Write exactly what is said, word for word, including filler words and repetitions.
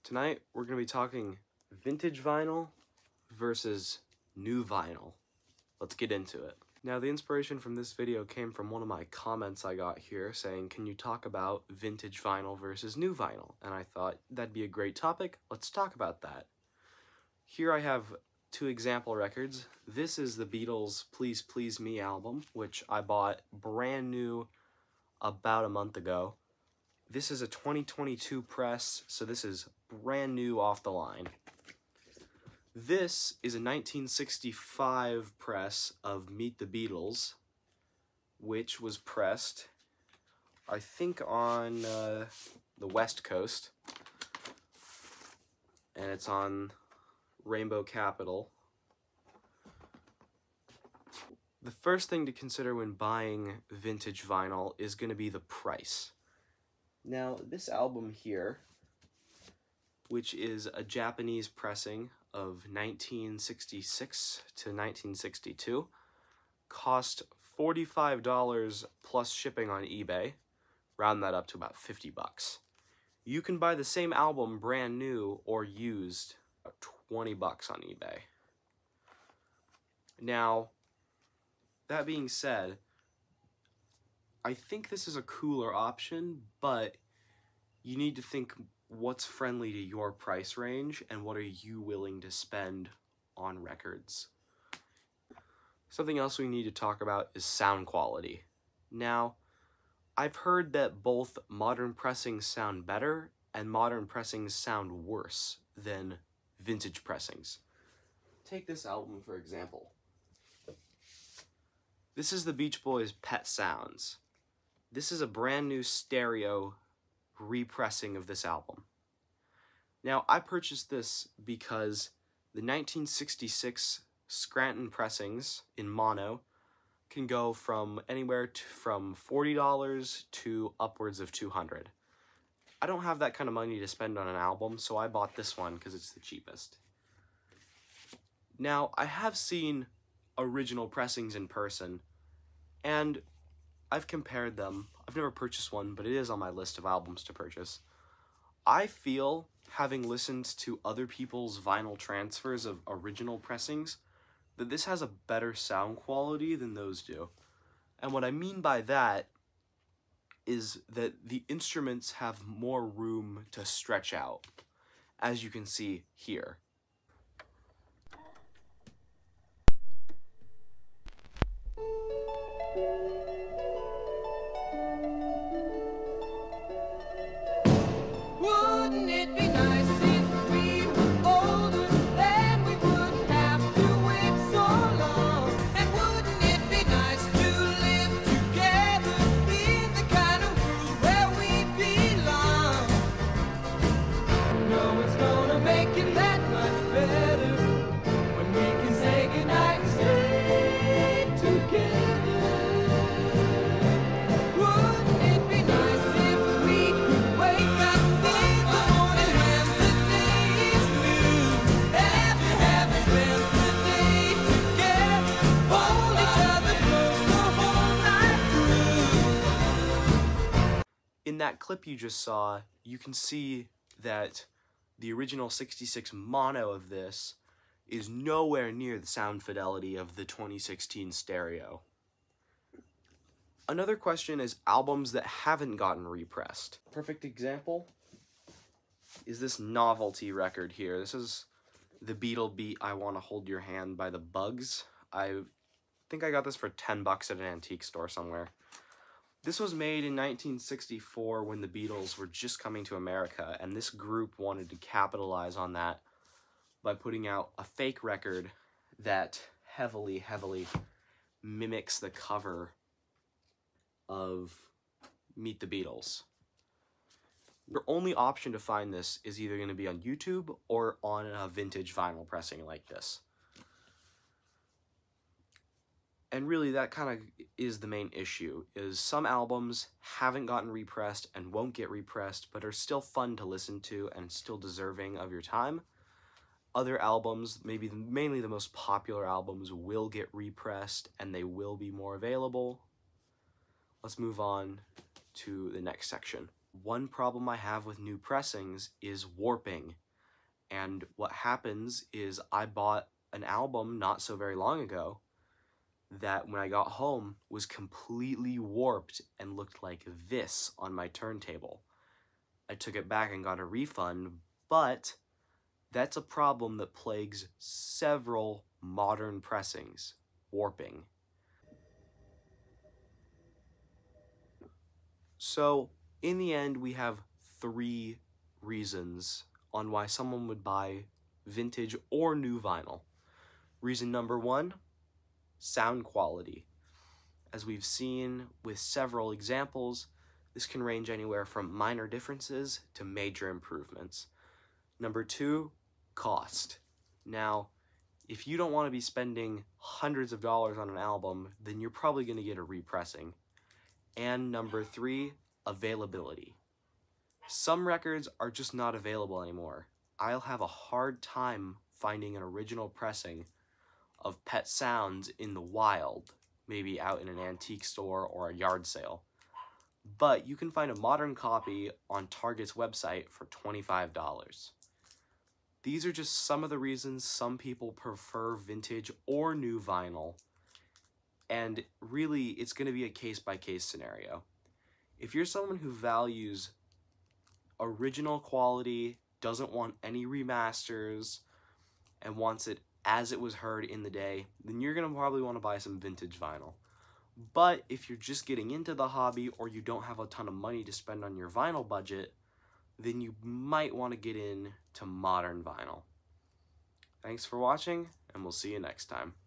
Tonight, we're going to be talking vintage vinyl versus new vinyl. Let's get into it. Now, the inspiration from this video came from one of my comments I got here saying, can you talk about vintage vinyl versus new vinyl? And I thought that'd be a great topic. Let's talk about that. Here I have two example records. This is the Beatles' Please Please Me album, which I bought brand new about a month ago. This is a twenty twenty-two press, so this is brand new off the line. This is a nineteen sixty-five press of Meet the Beatles, which was pressed, I think, on uh, the West Coast, and it's on Rainbow Capital. The first thing to consider when buying vintage vinyl is going to be the price. Now, this album here, which is a Japanese pressing of nineteen sixty-six to nineteen sixty-two, cost forty-five dollars plus shipping on eBay. Round that up to about fifty bucks. You can buy the same album brand new or used at twenty bucks on eBay. Now, that being said, I think this is a cooler option, but you need to think what's friendly to your price range and what are you willing to spend on records. Something else we need to talk about is sound quality. Now, I've heard that both modern pressings sound better and modern pressings sound worse than vintage pressings. Take this album for example. This is the Beach Boys' Pet Sounds. This is a brand new stereo repressing of this album. Now, I purchased this because the nineteen sixty-six Scranton pressings in mono can go from anywhere to, from forty dollars to upwards of two hundred dollars. I don't have that kind of money to spend on an album, so I bought this one because it's the cheapest. Now, I have seen original pressings in person, and I've compared them. I've never purchased one, but it is on my list of albums to purchase. I feel, having listened to other people's vinyl transfers of original pressings, that this has a better sound quality than those do. And what I mean by that is that the instruments have more room to stretch out, as you can see here. Wouldn't it be nice if we were older, then we wouldn't have to wait so long? And wouldn't it be nice to live together in the kind of world where we belong? No, it's gonna make it that much better when we can say goodnight and stay together. Wouldn't it be nice if we could wake up in the morning when the day is new? After having spent the day together, hold each other close the whole night through. In that clip you just saw, you can see that the original sixty-six mono of this is nowhere near the sound fidelity of the twenty sixteen stereo. Another question is albums that haven't gotten repressed. Perfect example is this novelty record here. This is the Beatle Beat I Wanna Hold Your Hand by the Bugs. I think I got this for ten bucks at an antique store somewhere. This was made in nineteen sixty-four when the Beatles were just coming to America, and this group wanted to capitalize on that by putting out a fake record that heavily, heavily mimics the cover of Meet the Beatles. Your only option to find this is either going to be on YouTube or on a vintage vinyl pressing like this. And really, that kind of is the main issue, is some albums haven't gotten repressed and won't get repressed, but are still fun to listen to and still deserving of your time. Other albums, maybe the, mainly the most popular albums, will get repressed and they will be more available. Let's move on to the next section. One problem I have with new pressings is warping. And what happens is I bought an album not so very long ago that when I got home was completely warped and looked like this on my turntable. I took it back and got a refund, but that's a problem that plagues several modern pressings, warping. So, in the end, we have three reasons on why someone would buy vintage or new vinyl. Reason number one, sound quality. As we've seen with several examples, this can range anywhere from minor differences to major improvements. Number two, cost. Now, if you don't want to be spending hundreds of dollars on an album, then you're probably going to get a repressing. And number three, availability. Some records are just not available anymore. I'll have a hard time finding an original pressing of Pet Sounds in the wild, maybe out in an antique store or a yard sale. But you can find a modern copy on Target's website for twenty-five dollars. These are just some of the reasons some people prefer vintage or new vinyl, and really it's going to be a case-by-case scenario. If you're someone who values original quality, doesn't want any remasters, and wants it as it was heard in the day, then you're going to probably want to buy some vintage vinyl. But if you're just getting into the hobby or you don't have a ton of money to spend on your vinyl budget, then you might want to get into modern vinyl. Thanks for watching, and we'll see you next time.